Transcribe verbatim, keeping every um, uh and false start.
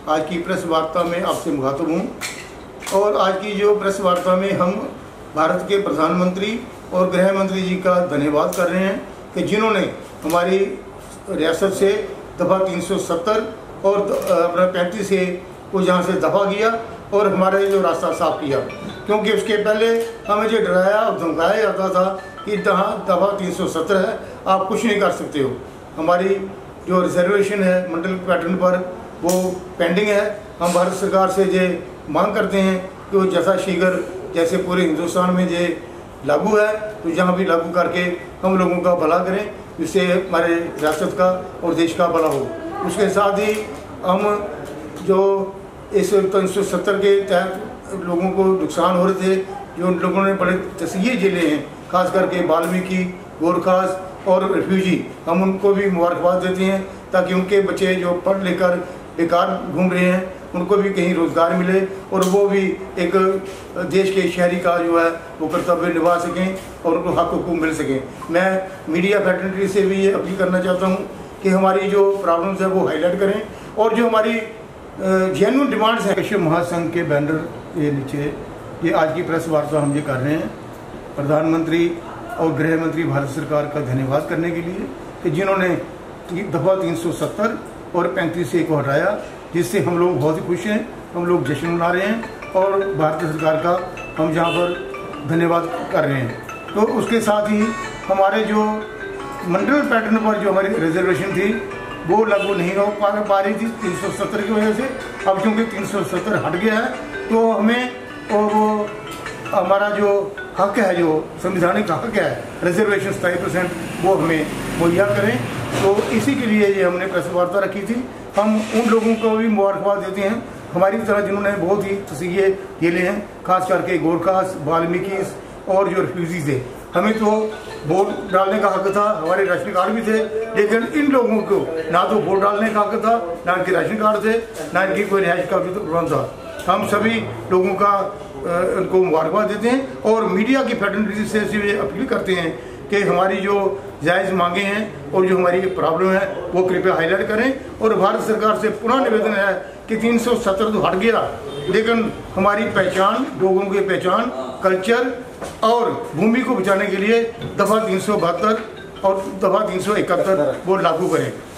आज की प्रेस वार्ता में आपसे मुखातब हूँ। और आज की जो प्रेस वार्ता में हम भारत के प्रधानमंत्री और गृह मंत्री जी का धन्यवाद कर रहे हैं कि जिन्होंने हमारी रियासत से दफ़ा तीन सौ सत्तर और अपना पैंतीस से को जहाँ से दफ़ा किया और हमारे जो रास्ता साफ किया, क्योंकि उसके पहले हमें जो डराया और धमकाया जाता था कि जहाँ दफ़ा तीन सौ सत्तर है आप कुछ नहीं कर सकते हो। हमारी जो रिजर्वेशन है मंडल पैटर्न पर वो पेंडिंग है। हम भारत सरकार से ये मांग करते हैं कि वो जैसा शीघ्र जैसे पूरे हिंदुस्तान में ये लागू है तो यहाँ भी लागू करके हम लोगों का भला करें, जिससे हमारे रियासत का और देश का भला हो। उसके साथ ही हम जो इस तीन सौ सत्तर के तहत लोगों को नुकसान हो रहे थे, जो लोगों ने बड़े तस्वीर झेले हैं, खास करके वाल्मीकि, गोरखास और रिफ्यूजी, हम उनको भी मुबारकबाद देते हैं ताकि उनके बच्चे जो पढ़ लेकर बेकार घूम रहे हैं उनको भी कहीं रोज़गार मिले और वो भी एक देश के शहरी का जो है वो कर्तव्य निभा सकें और उनको हक हुकूक मिल सकें। मैं मीडिया फैटर्निटी से भी ये अपील करना चाहता हूँ कि हमारी जो प्रॉब्लम्स है वो हाईलाइट करें और जो हमारी जेन्युइन डिमांड्स हैं। कश्यप महासंघ के बैनर के नीचे ये आज की प्रेस वार्ता हम ये कर रहे हैं प्रधानमंत्री और गृह मंत्री भारत सरकार का धन्यवाद करने के लिए कि जिन्होंने दफ़ा तीन सौ सत्तर और पैंतीस से को हटाया, जिससे हम लोग बहुत ही खुश हैं। हम लोग जश्न मना रहे हैं और भारतीय सरकार का हम यहाँ पर धन्यवाद कर रहे हैं। तो उसके साथ ही हमारे जो मंडल पैटर्न पर जो हमारी रिजर्वेशन थी वो लागू नहीं हो पा पा रही थी तीन सौ सत्तर की वजह से। अब क्योंकि तीन सौ सत्तर हट गया है तो हमें और वो हमारा जो हक है, जो संविधानिक हक है रिजर्वेशन सताई परसेंट, वो हमें मुहैया करें। तो इसी के लिए ये हमने प्रेस वार्ता रखी थी। हम उन लोगों को भी मुबारकबाद देते हैं हमारी तरह जिन्होंने बहुत ही तस्वीरें झेले हैं, खास करके गोरखास, वाल्मीकि और जो रिफ्यूजी थे। हमें तो वोट डालने का हक था, हमारे राशन कार्ड भी थे, लेकिन इन लोगों को ना तो वोट डालने का हक था, ना इनके राशन कार्ड थे, ना इनकी कोई रिहाइश का भी तो प्रबंध था। हम सभी लोगों का उनको मुबारकबाद देते हैं और मीडिया की फैटर्निटी से ये अपील करते हैं कि हमारी जो जायज़ मांगे हैं और जो हमारी प्रॉब्लम है वो कृपया हाईलाइट करें। और भारत सरकार से पुनः निवेदन है कि तीन सौ सत्तर तो हट गया, लेकिन हमारी पहचान, लोगों की पहचान, कल्चर और भूमि को बचाने के लिए दफ़ा तीन सौ बहत्तर और दफ़ा तीन सौ इकहत्तर वो लागू करें।